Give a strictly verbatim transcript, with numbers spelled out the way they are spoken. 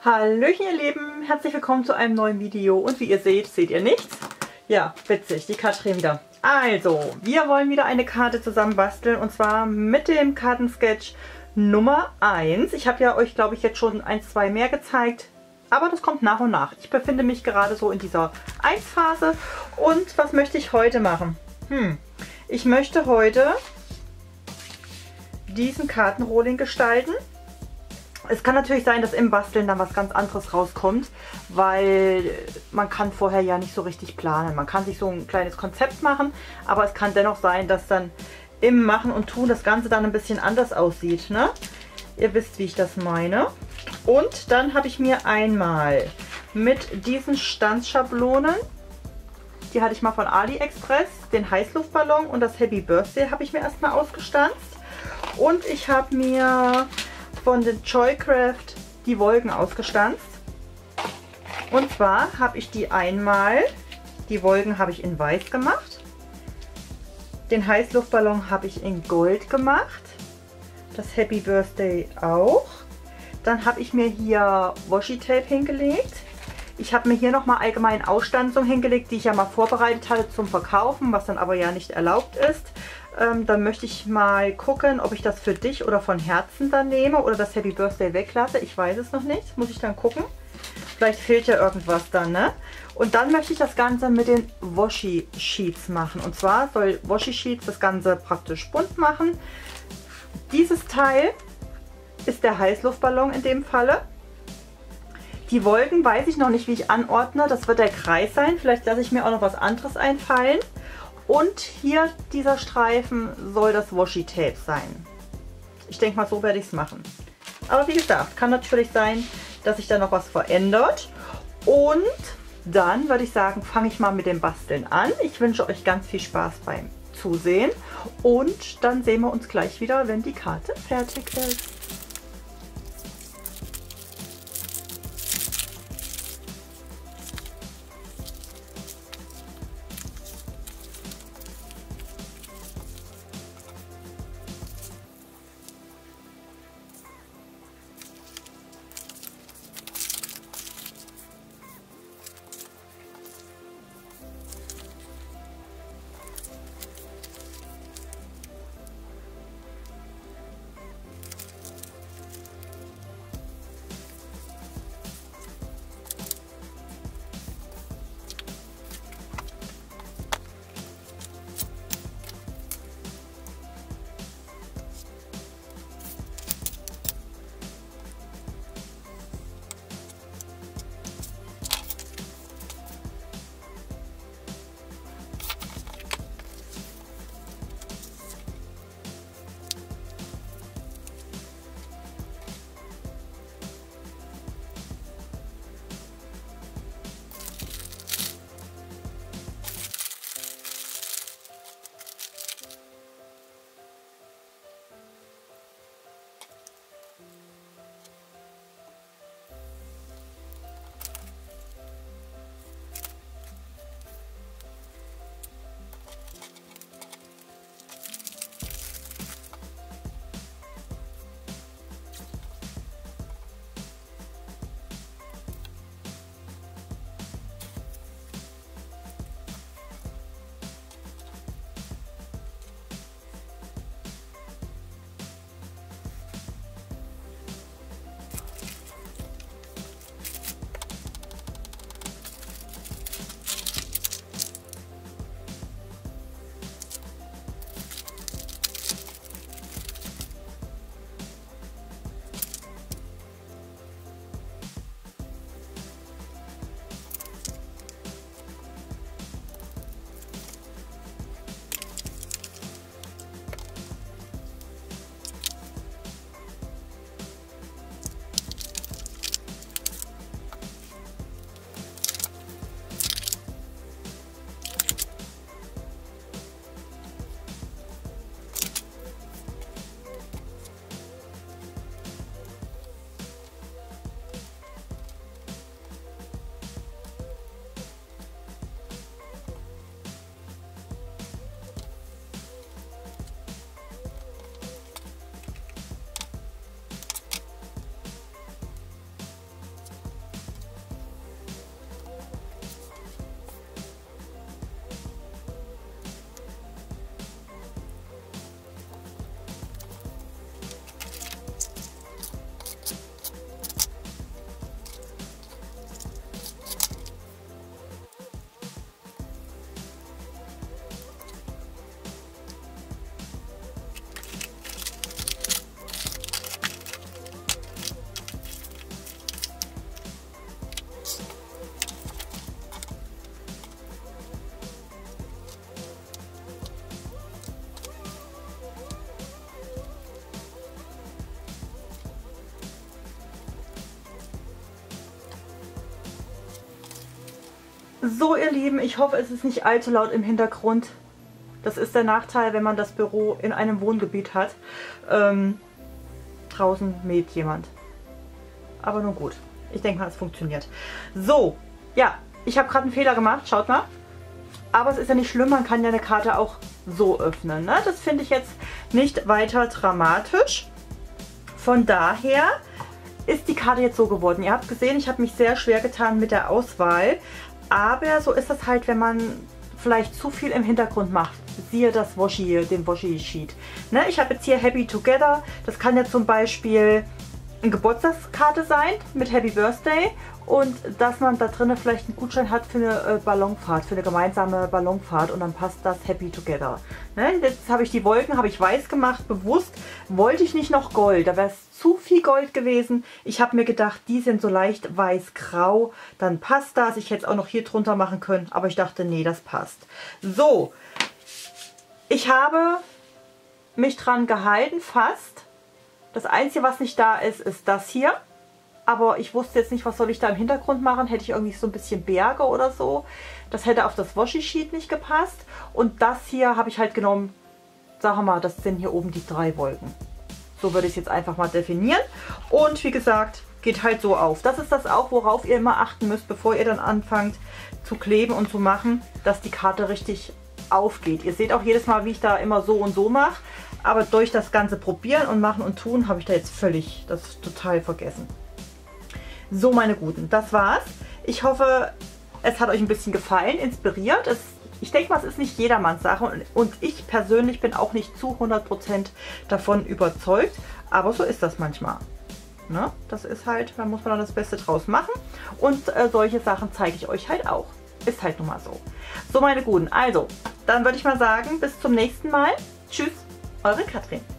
Hallöchen ihr Lieben, herzlich willkommen zu einem neuen Video und wie ihr seht, seht ihr nichts. Ja, witzig, die Katrin wieder. Also, wir wollen wieder eine Karte zusammen basteln und zwar mit dem Kartensketch Nummer eins. Ich habe ja euch, glaube ich, jetzt schon ein, zwei mehr gezeigt, aber das kommt nach und nach. Ich befinde mich gerade so in dieser eins Phase und was möchte ich heute machen? Hm, ich möchte heute diesen Kartenrolling gestalten. Es kann natürlich sein, dass im Basteln dann was ganz anderes rauskommt, weil man kann vorher ja nicht so richtig planen. Man kann sich so ein kleines Konzept machen, aber es kann dennoch sein, dass dann im Machen und Tun das Ganze dann ein bisschen anders aussieht, ne? Ihr wisst, wie ich das meine. Und dann habe ich mir einmal mit diesen Stanzschablonen, die hatte ich mal von AliExpress, den Heißluftballon und das Happy Birthday habe ich mir erstmal ausgestanzt. Und ich habe mir von den Joycraft die Wolken ausgestanzt. Und zwar habe ich die einmal, die Wolken habe ich in weiß gemacht. Den Heißluftballon habe ich in Gold gemacht. Das Happy Birthday auch. Dann habe ich mir hier Washi-Tape hingelegt. Ich habe mir hier nochmal allgemein Ausstanzung hingelegt, die ich ja mal vorbereitet hatte zum Verkaufen, was dann aber ja nicht erlaubt ist. Ähm, dann möchte ich mal gucken, ob ich das für dich oder von Herzen dann nehme oder das Happy Birthday weglasse. Ich weiß es noch nicht, muss ich dann gucken. Vielleicht fehlt ja irgendwas dann, ne? Und dann möchte ich das Ganze mit den Washi Sheets machen. Und zwar soll Washi Sheets das Ganze praktisch bunt machen. Dieses Teil ist der Heißluftballon in dem Falle. Die Wolken weiß ich noch nicht, wie ich anordne. Das wird der Kreis sein. Vielleicht lasse ich mir auch noch was anderes einfallen. Und hier dieser Streifen soll das Washi-Tape sein. Ich denke mal, so werde ich es machen. Aber wie gesagt, kann natürlich sein, dass sich da noch was verändert. Und dann würde ich sagen, fange ich mal mit dem Basteln an. Ich wünsche euch ganz viel Spaß beim Zusehen. Und dann sehen wir uns gleich wieder, wenn die Karte fertig ist. So, ihr Lieben, ich hoffe, es ist nicht allzu laut im Hintergrund. Das ist der Nachteil, wenn man das Büro in einem Wohngebiet hat. Ähm, draußen mäht jemand. Aber nun gut. Ich denke mal, es funktioniert. So, ja, ich habe gerade einen Fehler gemacht. Schaut mal. Aber es ist ja nicht schlimm, man kann ja eine Karte auch so öffnen. Ne? Das finde ich jetzt nicht weiter dramatisch. Von daher ist die Karte jetzt so geworden. Ihr habt gesehen, ich habe mich sehr schwer getan mit der Auswahl. Aber so ist das halt, wenn man vielleicht zu viel im Hintergrund macht. Siehe das Washi, den Washi-Sheet. Ne? Ich habe jetzt hier Happy Together. Das kann ja zum Beispiel eine Geburtstagskarte sein mit Happy Birthday. Und dass man da drinnen vielleicht einen Gutschein hat für eine äh, Ballonfahrt, für eine gemeinsame Ballonfahrt und dann passt das Happy Together. Ne? Jetzt habe ich die Wolken, habe ich weiß gemacht, bewusst. Wollte ich nicht noch Gold, da wäre es zu viel Gold gewesen. Ich habe mir gedacht, die sind so leicht weiß-grau, dann passt das. Ich hätte es auch noch hier drunter machen können, aber ich dachte, nee, das passt. So, ich habe mich dran gehalten, fast. Das Einzige, was nicht da ist, ist das hier. Aber ich wusste jetzt nicht, was soll ich da im Hintergrund machen. Hätte ich irgendwie so ein bisschen Berge oder so. Das hätte auf das Washi-Sheet nicht gepasst. Und das hier habe ich halt genommen, sagen wir mal, das sind hier oben die drei Wolken. So würde ich es jetzt einfach mal definieren. Und wie gesagt, geht halt so auf. Das ist das auch, worauf ihr immer achten müsst, bevor ihr dann anfangt zu kleben und zu machen, dass die Karte richtig aufgeht. Ihr seht auch jedes Mal, wie ich da immer so und so mache. Aber durch das ganze Probieren und Machen und Tun habe ich da jetzt völlig das total vergessen. So, meine Guten, das war's. Ich hoffe, es hat euch ein bisschen gefallen, inspiriert. Es, ich denke mal, es ist nicht jedermanns Sache und, und ich persönlich bin auch nicht zu hundert Prozent davon überzeugt. Aber so ist das manchmal. Ne? Das ist halt, da muss man dann das Beste draus machen. Und äh, solche Sachen zeige ich euch halt auch. Ist halt nun mal so. So, meine Guten, also, dann würde ich mal sagen, bis zum nächsten Mal. Tschüss, eure Katrin.